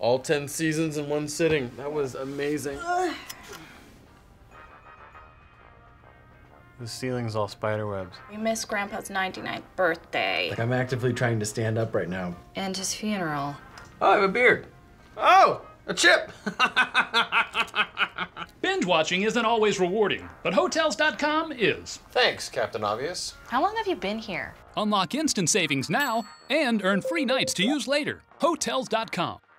All 10 seasons in one sitting. That was amazing. The ceiling's all spider webs. We missed Grandpa's 99th birthday. Like I'm actively trying to stand up right now. And his funeral. Oh, I have a beard. Oh, a chip. Binge watching isn't always rewarding, but Hotels.com is. Thanks, Captain Obvious. How long have you been here? Unlock instant savings now and earn free nights to use later. Hotels.com.